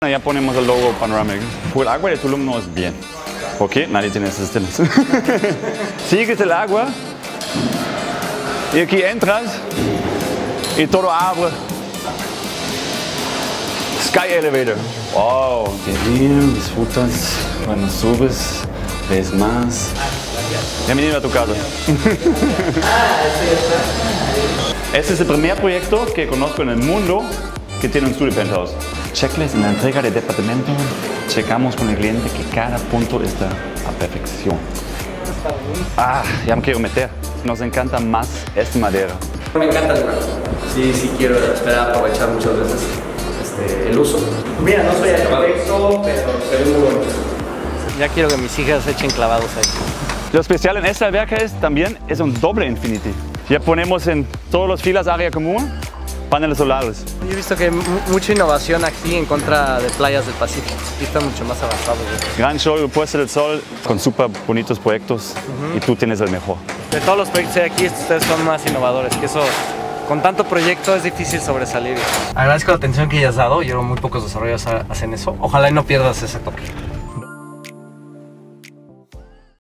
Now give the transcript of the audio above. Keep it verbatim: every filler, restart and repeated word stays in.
Ya ponemos el logo panorámico. Pues el agua de Tulum no es bien. ¿Por qué? Nadie tiene esos estilos. Sigues el agua y aquí entras y todo abre. Sky Elevator. Wow, qué bien, disfrutas. Cuando subes, ves más. Bienvenido a tu casa. Este es el primer proyecto que conozco en el mundo que tiene un studio penthouse. Checklist en la entrega de departamento. Checamos con el cliente que cada punto está a perfección. Ah, ya me quiero meter. Nos encanta más esta madera. Me encanta el lugar. Sí, sí quiero esperar aprovechar muchas veces este, el uso. Mira, no soy arquitecto, pero se ve muy bonito. Ya quiero que mis hijas echen clavados ahí. Lo especial en esta alberca es también es un doble infinity. Ya ponemos en todas las filas área común, paneles solares. Yo he visto que hay mucha innovación aquí en contra de playas del Pacífico. Aquí está mucho más avanzado. ¿Sí? Gran show, Puesta del Sol, con súper bonitos proyectos uh-huh. Y tú tienes el mejor. De todos los proyectos de aquí, ustedes son más innovadores, que eso, con tanto proyecto es difícil sobresalir. Agradezco la atención que hayas dado, yo creo que muy pocos desarrolladores hacen eso. Ojalá y no pierdas ese toque.